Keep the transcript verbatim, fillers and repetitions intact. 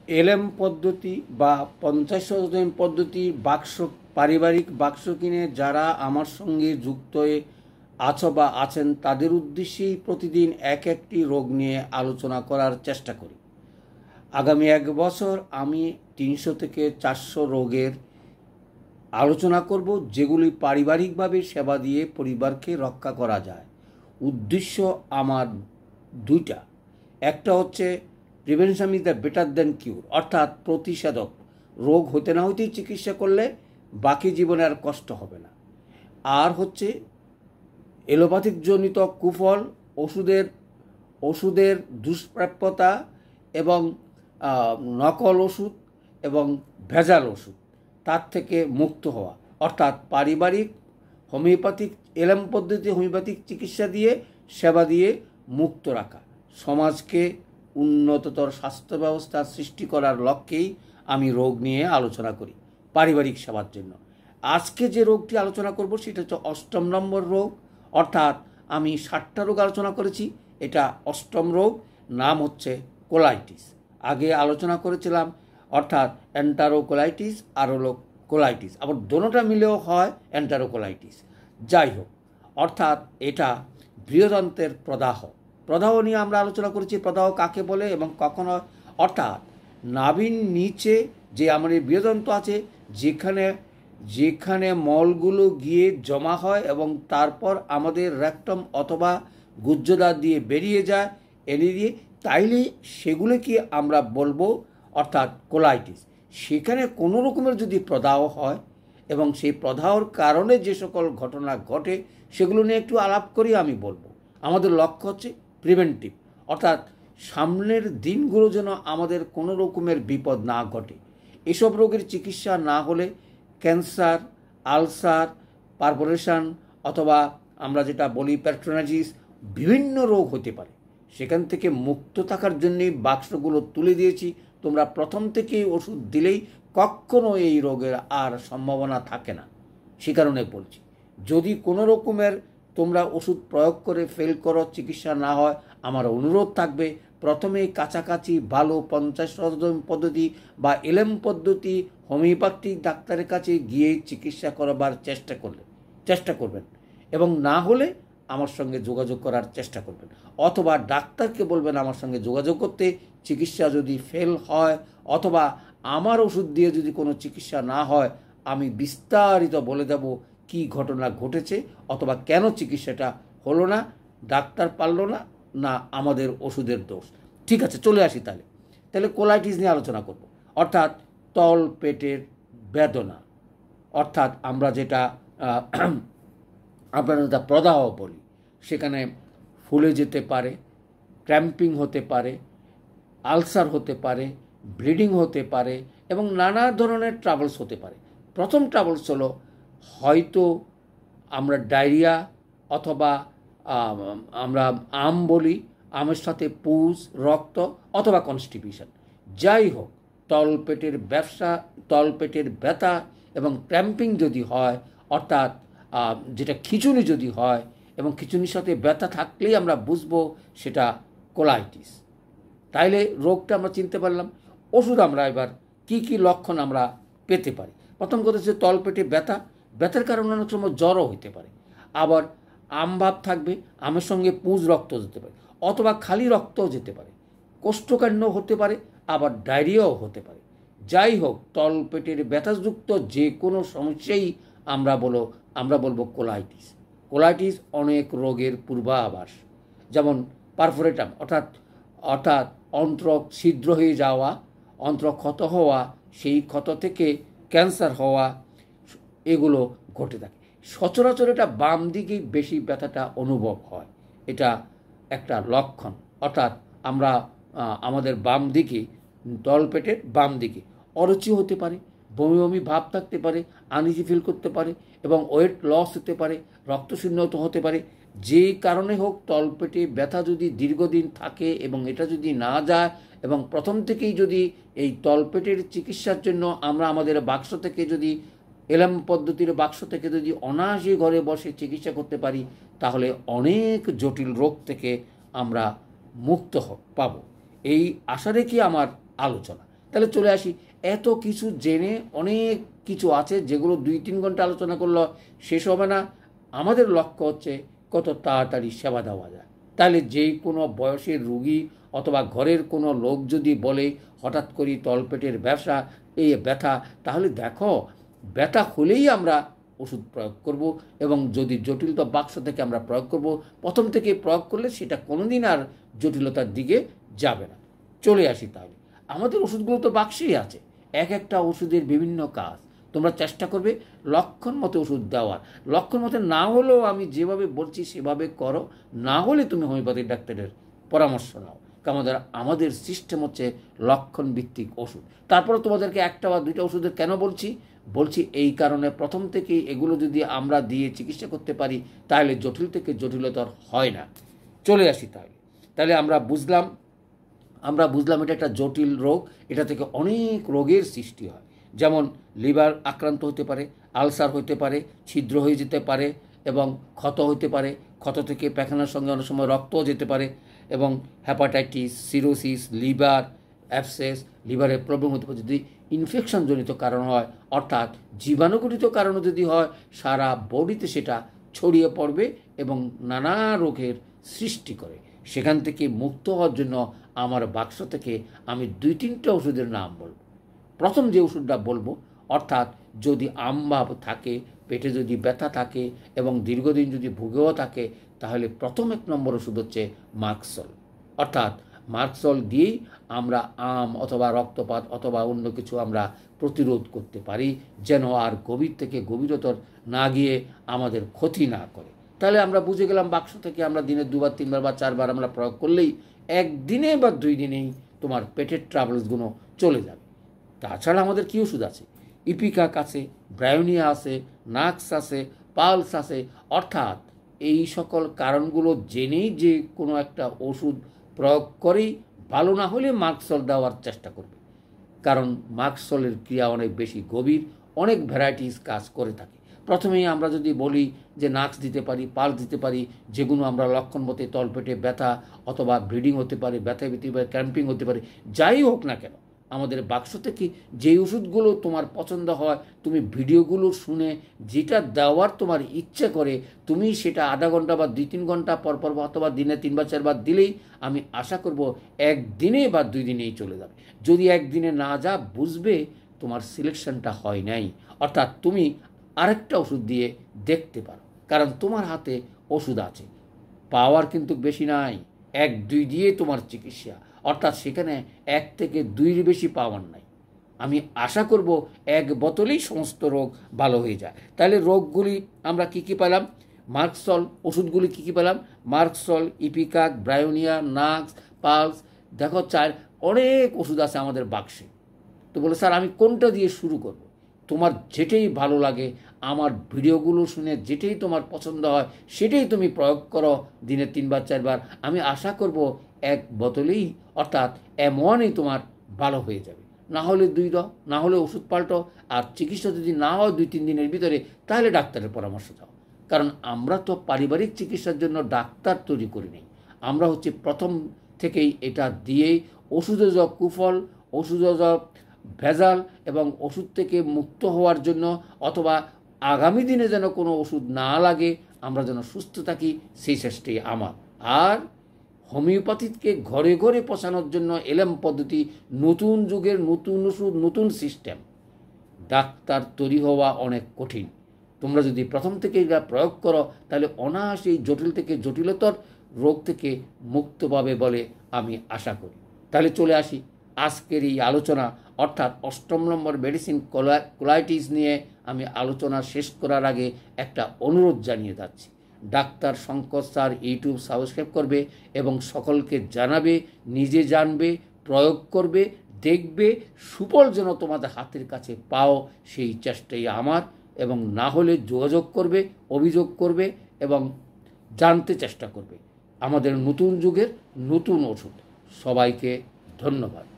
এলএম পদ্ধতি বা পঞ্চাশ শতদিন পদ্ধতির বাক্স পারিবারিক বাক্স কিনে যারা আমার সঙ্গে যুক্ত হয়ে আছো বা আছেন তাদের উদ্দেশ্যেই প্রতিদিন এক একটি রোগ নিয়ে আলোচনা করার চেষ্টা করি। আগামী এক বছর আমি তিনশো থেকে চারশো রোগের আলোচনা করব, যেগুলি পারিবারিকভাবে সেবা দিয়ে পরিবারকে রক্ষা করা যায়। উদ্দেশ্য আমার দুইটা, একটা হচ্ছে prevention is the better than cure, অর্থাৎ প্রতিষেধক, রোগ হতে না হতেই চিকিৎসা করলে বাকি জীবনে আর কষ্ট হবে না। আর হচ্ছে এলোপ্যাথিক জনিত কুফল, ওষুধের ওষুধের দুষ্প্রাপ্যতা এবং নকল ওষুধ এবং ভেজাল ওষুধ, তার থেকে মুক্ত হওয়া, অর্থাৎ পারিবারিক হোমিওপ্যাথিক এলএম পদ্ধতি হোমিওপ্যাথিক চিকিৎসা দিয়ে সেবা দিয়ে মুক্ত রাখা, সমাজকে উন্নততর স্বাস্থ্য ব্যবস্থা সৃষ্টি করার লক্ষ্যেই আমি রোগ নিয়ে আলোচনা করি পারিবারিক সেবার জন্য। আজকে যে রোগটি আলোচনা করব সেটা হচ্ছে অষ্টম নম্বর রোগ, অর্থাৎ আমি ষাটটা রোগ আলোচনা করেছি, এটা অষ্টম রোগ, নাম হচ্ছে কোলাইটিস। আগে আলোচনা করেছিলাম অর্থাৎ এন্টারোকোলাইটিস আর হলো কোলাইটিস, আবার দোনোটা মিলেও হয় এন্টারোকোলাইটিস। যাই হোক, অর্থাৎ এটা বৃহদন্তের প্রদাহ। প্রদাহ নিয়ে আমরা আলোচনা করেছি, প্রদাহ কাকে বলে এবং কখন হয়। অর্থাৎ নাভির নিচে যে আমাদের বৃহদন্ত আছে, যেখানে যেখানে মলগুলো গিয়ে জমা হয় এবং তারপর আমাদের রেকটম অথবা গুহ্যদ্বার দিয়ে বেরিয়ে যায় এনে দিয়ে, তাইলে সেগুলোকে আমরা বলবো অর্থাৎ কোলাইটিস। সেখানে কোনো রকমের যদি প্রদাহ হয় এবং সেই প্রদাহর কারণে যে সকল ঘটনা ঘটে সেগুলো নিয়ে একটু আলাপ করি আমি বলবো। আমাদের লক্ষ্য হচ্ছে প্রিভেন্টিভ, অর্থাৎ সামনের দিনগুলো যেন আমাদের কোনো রকমের বিপদ না ঘটে। এসব রোগের চিকিৎসা না হলে ক্যান্সার, আলসার, পারফোরেশন অথবা আমরা যেটা বলি প্যাট্রোনাইটিস, বিভিন্ন রোগ হতে পারে। সেখান থেকে মুক্ত থাকার জন্যই বাক্সগুলো তুলে দিয়েছি। তোমরা প্রথম থেকেই ওষুধ দিলেই কখনো এই রোগের আর সম্ভাবনা থাকে না। সে কারণে বলছি, যদি কোনো রকমের তোমরা ওষুধ প্রয়োগ করে ফেল করো, চিকিৎসা না হয়, আমার অনুরোধ থাকবে প্রথমে কাছাকাছি ভালো পঞ্চাশ শতদিন পদ্ধতি বা এলএম পদ্ধতি হোমিওপ্যাথিক ডাক্তারের কাছে গিয়ে চিকিৎসা করবার চেষ্টা করলে চেষ্টা করবেন এবং না হলে আমার সঙ্গে যোগাযোগ করার চেষ্টা করবেন, অথবা ডাক্তারকে বলবেন আমার সঙ্গে যোগাযোগ করতে। চিকিৎসা যদি ফেল হয় অথবা আমার ওষুধ দিয়ে যদি কোনো চিকিৎসা না হয়, আমি বিস্তারিত বলে দেব কি ঘটনা ঘটেছে অথবা কেন চিকিৎসাটা হলো না, ডাক্তার পারল না, না আমাদের ওষুধের দোষ। ঠিক আছে, চলে আসি তাহলে তাহলে কোলাইটিস নিয়ে আলোচনা করব, অর্থাৎ তল পেটের বেদনা, অর্থাৎ আমরা যেটা আপনারা প্রদাহ বলি। সেখানে ফুলে যেতে পারে, ক্র্যাম্পিং হতে পারে, আলসার হতে পারে, ব্লিডিং হতে পারে এবং নানা ধরনের ট্রাবলস হতে পারে। প্রথম ট্রাবলস হলো হয়তো আমরা ডায়রিয়া অথবা আমরা আম বলি, আমের সাথে পুজ, রক্ত অথবা কনস্টিপিউশন। যাই হোক, তলপেটের ব্যবসা, তলপেটের ব্যথা এবং ক্র্যাম্পিং যদি হয়, অর্থাৎ যেটা খিঁচুনি যদি হয় এবং খিঁচুনির সাথে ব্যথা থাকলেই আমরা বুঝবো সেটা কোলাইটিস। তাইলে রোগটা আমরা চিনতে পারলাম। ওষুধ আমরা এবার কি কি লক্ষণ আমরা পেতে পারি। প্রথম কথা হচ্ছে তলপেটে ব্যথা। ব্যথার কারণে অনেক সময় জ্বরও হতে পারে, আবার আমভাব থাকবে, আমের সঙ্গে পুঁজ রক্ত যেতে পারে অথবা খালি রক্তও যেতে পারে, কোষ্ঠকাঠিন্য হতে পারে, আবার ডায়রিয়াও হতে পারে। যাই হোক, তলপেটের ব্যথাযুক্ত যে কোনো সমস্যাই আমরা বলো আমরা বলবো কোলাইটিস। কোলাইটিস অনেক রোগের পূর্বাভাস, যেমন পারফোরেটাম অর্থাৎ অর্থাৎ অন্ত্র ছিদ্র হয়ে যাওয়া, অন্ত্র ক্ষত হওয়া, সেই ক্ষত থেকে ক্যান্সার হওয়া, এগুলো ঘটে থাকে। সচরাচর এটা বাম দিকেই বেশি ব্যথাটা অনুভব হয়, এটা একটা লক্ষণ। অর্থাৎ আমরা আমাদের বাম দিকে, তলপেটের বাম দিকে অরুচি হতে পারে, বমি বমি ভাব থাকতে পারে, আনইজি ফিল করতে পারে এবং ওয়েট লস হতে পারে, রক্তশূন্যত হতে পারে। যেই কারণে হোক, তলপেটে ব্যথা যদি দীর্ঘদিন থাকে এবং এটা যদি না যায় এবং প্রথম থেকেই যদি এই তলপেটের চিকিৎসার জন্য আমরা আমাদের বাক্স থেকে যদি এলএম পদ্ধতির বাক্স থেকে যদি অনায়াসে ঘরে বসে চিকিৎসা করতে পারি, তাহলে অনেক জটিল রোগ থেকে আমরা মুক্ত পাব। এই আশা রেখে আমার আলোচনা। তাহলে চলে আসি, এত কিছু জেনে অনেক কিছু আছে যেগুলো দুই তিন ঘন্টা আলোচনা করলে শেষ হবে না। আমাদের লক্ষ্য হচ্ছে কত তাড়াতাড়ি সেবা দেওয়া যায়। তাহলে যে কোনো বয়সের রুগী অথবা ঘরের কোনো লোক যদি বলে হঠাৎ করে তলপেটের ব্যবসা, এই ব্যথা, তাহলে দেখো ব্যথা হলেই আমরা ওষুধ প্রয়োগ করব, এবং যদি জটিলতা বাক্স থেকে আমরা প্রয়োগ করব, প্রথম থেকে প্রয়োগ করলে সেটা কোনোদিন আর জটিলতার দিকে যাবে না। চলে আসি, তাহলে আমাদের ওষুধগুলো তো বাক্সেই আছে, এক একটা ওষুধের বিভিন্ন কাজ। তোমরা চেষ্টা করবে লক্ষণ মতো ওষুধ দেওয়ার। লক্ষণ মতো না হলেও আমি যেভাবে বলছি সেভাবে করো, না হলে তুমি হোমিওপ্যাথি ডাক্তারের পরামর্শ নাও। আমাদের আমাদের সিস্টেম হচ্ছে লক্ষণ ভিত্তিক ওষুধ। তারপরে তোমাদেরকে একটা বা দুইটা ওষুধের কেন বলছি বলছি এই কারণে, প্রথম থেকেই এগুলো যদি আমরা দিয়ে চিকিৎসা করতে পারি তাহলে জটিল থেকে জটিলতর হয় না। চলে আসি, তাহলে তাহলে আমরা বুঝলাম আমরা বুঝলাম এটা একটা জটিল রোগ, এটা থেকে অনেক রোগের সৃষ্টি হয়। যেমন লিভার আক্রান্ত হতে পারে, আলসার হতে পারে, ছিদ্র হয়ে যেতে পারে এবং ক্ষত হতে পারে। ক্ষত থেকে পায়খানার সঙ্গে অনেক সময় রক্তও যেতে পারে, এবং হ্যাপাটাইটিস, সিরোসিস, লিভার অ্যাবসেস, লিভারের প্রবলেম হতে পারে যদি ইনফেকশনজনিত কারণ হয়, অর্থাৎ জীবাণুজনিত কারণে যদি হয়, সারা বডিতে সেটা ছড়িয়ে পড়বে এবং নানা রোগের সৃষ্টি করে। সেখান থেকে মুক্ত হওয়ার জন্য আমার বাক্স থেকে আমি দুই তিনটা ওষুধের নাম বলব। প্রথম যে ওষুধটা বলবো, অর্থাৎ যদি আমভাব থাকে, পেটে যদি ব্যথা থাকে এবং দীর্ঘদিন যদি ভুগেও থাকে, তাহলে প্রথম এক নম্বর ওষুধ হচ্ছে মার্কসল। অর্থাৎ মার্কসল দিয়েই আমরা আম অথবা রক্তপাত অথবা অন্য কিছু আমরা প্রতিরোধ করতে পারি, যেন আর গভীর থেকে গভীরতর না গিয়ে আমাদের ক্ষতি না করে। তাহলে আমরা বুঝে গেলাম বাক্স থেকে আমরা দিনে দুবার তিনবার বা চারবার আমরা প্রয়োগ করলেই একদিনে বা দুই দিনেই তোমার পেটের ট্রাবলসগুলো চলে যাবে। তাছাড়া আমাদের কী ওষুধ আছে? ইপিকাক আছে, ব্রায়োনিয়া আছে, নাক্স আছে, পালস আছে। অর্থাৎ এই সকল কারণগুলো জেনেই যে কোনো একটা ওষুধ প্রয়োগ করেই ভালো না হলে মার্কসল দেওয়ার চেষ্টা করবে, কারণ মার্কসলের ক্রিয়া অনেক বেশি গভীর, অনেক ভ্যারাইটিস কাজ করে থাকে। প্রথমেই আমরা যদি বলি যে নাক্স দিতে পারি, পালস দিতে পারি, যেগুলো আমরা লক্ষণ মতে তলপেটে ব্যথা অথবা ব্লিডিং হতে পারে, ব্যথা হতে পারে, ক্র্যাম্পিং হতে পারে, যাই হোক না কেন, আমাদের বাক্স থেকে যে ওষুধগুলো তোমার পছন্দ হয়, তুমি ভিডিওগুলো শুনে যেটা দেওয়ার তোমার ইচ্ছে করে, তুমি সেটা আধা ঘন্টা বা দুই তিন ঘন্টা পর পর অথবা দিনে তিনবার চারবার দিলেই আমি আশা করব একদিনে বা দুই দিনেই চলে যাবে। যদি একদিনে না যা, বুঝবে তোমার সিলেকশনটা হয় নাই, অর্থাৎ তুমি আরেকটা ওষুধ দিয়ে দেখতে পারো, কারণ তোমার হাতে ওষুধ আছে। পাওয়ার কিন্তু বেশি নাই, এক দুই দিয়ে তোমার চিকিৎসা, অর্থাৎ সেখানে এক থেকে দুইয়ের বেশি পাওয়ার নাই। আমি আশা করব এক বোতলেই সমস্ত রোগ ভালো হয়ে যায়। তাহলে রোগগুলি আমরা কি কি পেলাম? মার্কসল ওষুধগুলি কি কি পেলাম? Merc sol, ipecac, bryonia, nux, puls. দেখো চার অনেক ওষুধ আছে আমাদের বাক্সে। তো বলে স্যার আমি কোনটা দিয়ে শুরু করব? তোমার যেটাই ভালো লাগে, আমার ভিডিওগুলো শুনে যেটাই তোমার পছন্দ হয় সেটাই তুমি প্রয়োগ করো দিনে তিনবার চারবার। আমি আশা করব এক বোতলেই, অর্থাৎ এমনই তোমার ভালো হয়ে যাবে। না হলে দুই দাও, না হলে ওষুধ পাল্টো। আর চিকিৎসা যদি না হয় দুই তিন দিনের ভিতরে, তাহলে ডাক্তারের পরামর্শ দাও। কারণ আমরা তো পারিবারিক চিকিৎসার জন্য ডাক্তার তৈরি করি নি। আমরা হচ্ছে প্রথম থেকেই এটা দিয়েই ওষুধে যা কুফল, ওষুধে যা ভেজাল এবং ওষুধ থেকে মুক্ত হওয়ার জন্য, অথবা আগামী দিনে যেন কোনো ওষুধ না লাগে, আমরা যেন সুস্থ থাকি, সেই চেষ্টাই আমার। আর হোমিওপ্যাথিকে ঘরে ঘরে পৌঁছানোর জন্য এলএম পদ্ধতি, নতুন যুগের নতুন ওষুধ, নতুন সিস্টেম। ডাক্তার তৈরি হওয়া অনেক কঠিন। তোমরা যদি প্রথম থেকে এটা প্রয়োগ করো, তাহলে অনায়াসেই জটিল থেকে জটিলতর রোগ থেকে মুক্ত পাবে বলে আমি আশা করি। তাহলে চলে আসি আজকের এই আলোচনা, অর্থাৎ অষ্টম নম্বর মেডিসিন কোলাইটিস নিয়ে আমি আলোচনা শেষ করার আগে একটা অনুরোধ জানিয়ে যাচ্ছি। Doctor Shankar sir YouTube subscribe করবে এবং সকলকে জানাবে, নিজে জানবে, প্রয়োগ করবে, দেখবে, সুফল যেন তোমাদের হাতের কাছে পাও, সেই চেষ্টাই আমার। এবং না হলে যোগাযোগ করবে, অভিযোগ করবে এবং জানতে চেষ্টা করবে। আমাদের নতুন যুগের নতুন ওষুধ। সবাইকে ধন্যবাদ।